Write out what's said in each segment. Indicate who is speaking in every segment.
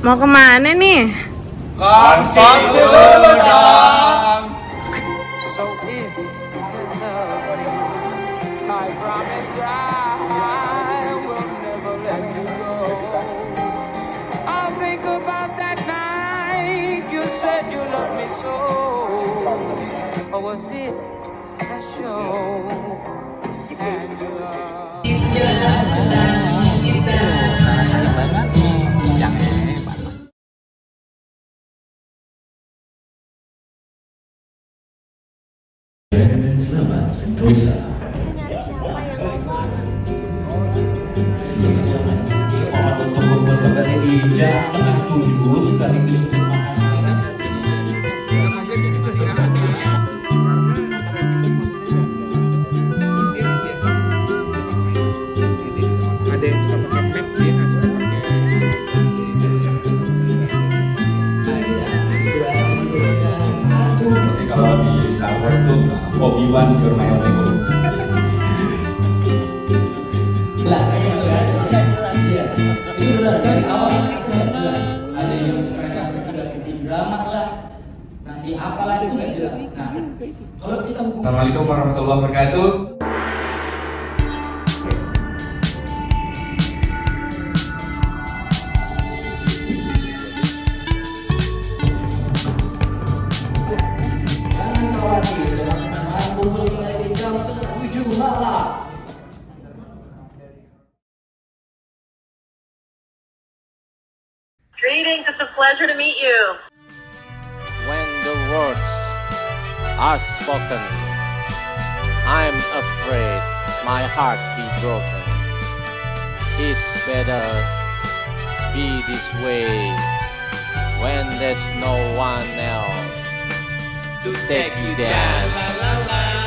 Speaker 1: Mau kemana nih?
Speaker 2: Konsumsi dulu dong.
Speaker 3: So if you love me, I promise I will never let you go. I'll think about that night you said you loved me so. Or was it a show? And you love.
Speaker 4: Dan selamat sentosa.
Speaker 5: Nyari siapa yang ngomong?
Speaker 4: Silakan. Mohon untuk membuat kembali di jam 6:30 sekaligus untuk makan.
Speaker 2: Ada yang suka pakai Mac, dia nggak suka pakai.
Speaker 4: Jadi kalau di Star Wars tuh Obi-Wan Jormayon itu. Jelas kayak gitu kan? Jelas ya. Itu benar dari awal sangat jelas. Ada yang mereka bertiga bikin drama lah. Nanti apalah itu nggak jelas. Nah, kalau kita
Speaker 2: Assalamualaikum warahmatullahi wabarakatuh.
Speaker 4: jangan khawatir, teman-teman, kumpul kembali di jam 6:30 malam.
Speaker 6: Greetings, it's a pleasure to meet you.
Speaker 3: When the words are spoken, I'm afraid my heart be broken. It's better be this way when there's no one else to take you down.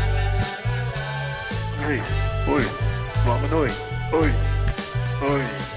Speaker 7: Oi, oi, bangun oi, oi, oi.